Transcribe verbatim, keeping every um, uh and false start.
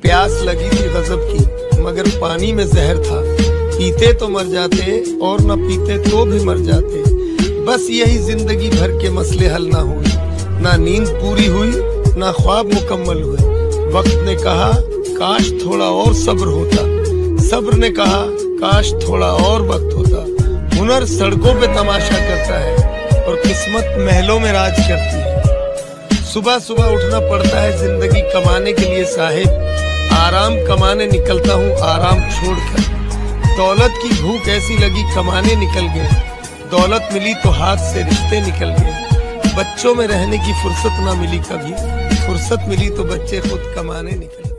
प्यास लगी थी गजब की, मगर पानी में जहर था। पीते तो मर जाते और न पीते तो भी मर जाते। बस यही जिंदगी भर के मसले हल ना हुए, ना नींद पूरी हुई ना ख्वाब मुकम्मल हुए। वक्त ने कहा काश थोड़ा और सब्र होता, सब्र ने कहा काश थोड़ा और वक्त होता। हुनर सड़कों पे तमाशा करता है और किस्मत महलों में राज करती है। सुबह सुबह उठना पड़ता है जिंदगी कमाने के लिए साहिब, आराम कमाने निकलता हूँ आराम छोड़कर। दौलत की भूख ऐसी लगी कमाने निकल गए, दौलत मिली तो हाथ से रिश्ते निकल गए। बच्चों में रहने की फुर्सत ना मिली कभी, फुर्सत मिली तो बच्चे खुद कमाने निकल गए।